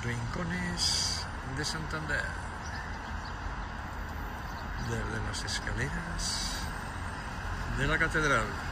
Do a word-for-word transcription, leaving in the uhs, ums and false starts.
rincones de Santander, desde las escaleras de la catedral.